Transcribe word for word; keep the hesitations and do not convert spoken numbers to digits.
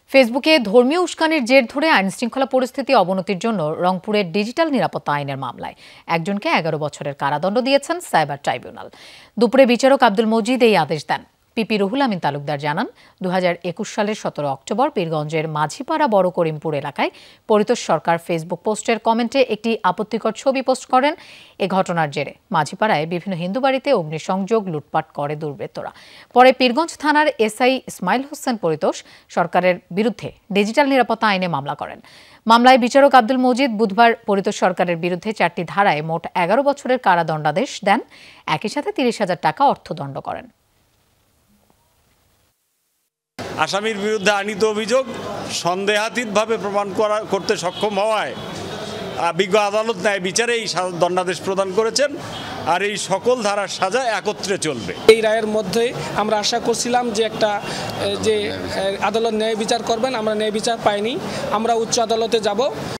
ফেসবুকে ধর্মীয় উস্কানির জের ধরে আইনশৃঙ্খলা পরিস্থিতি অবনতির জন্য রংপুরের ডিজিটাল নিরাপত্তা আইনের মামলায় একজনকে এগারো বছরের কারাদণ্ড দিয়েছেন সাইবার ট্রাইব্যুনাল। দুপুরে বিচারক আব্দুল মজিদ এই আদেশ দেন। পিপি রুহুল আমিন তালুকদার জানান, দু হাজার একুশ সালের সতেরো অক্টোবর পীরগঞ্জের মাঝিপাড়া বড় করিমপুর এলাকায় পরিতোষ সরকার ফেসবুক পোস্টের কমেন্টে একটি আপত্তিকর ছবি পোস্ট করেন। এ ঘটনার জেরে মাঝিপাড়ায় বিভিন্ন হিন্দু বাড়িতে অগ্নিসংযোগ, লুটপাট করে দুর্বৃত্তরা। পরে পীরগঞ্জ থানার এসআই ইসমাইল হোসেন পরিতোষ সরকারের বিরুদ্ধে ডিজিটাল নিরাপত্তা আইনে মামলা করেন। মামলায় বিচারক আব্দুল মজিদ বুধবার পরিতোষ সরকারের বিরুদ্ধে চারটি ধারায় মোট এগারো বছরের কারাদণ্ডাদেশ দেন। একই সাথে তিরিশ হাজার টাকা অর্থদণ্ড করেন। আসামির বিরুদ্ধে আনীত অভিযোগ সন্দেহাতীতভাবে প্রমাণ করা করতে সক্ষম হওয়ায় বিজ্ঞ আদালত ন্যায় বিচারে এই দণ্ডাদেশ প্রদান করেছেন। আর এই সকল ধারার সাজা একত্রে চলবে। এই রায়ের মধ্যে আমরা আশা করছিলাম যে একটা যে আদালত ন্যায় বিচার করবেন, আমরা ন্যায় বিচার পাইনি। আমরা উচ্চ আদালতে যাব।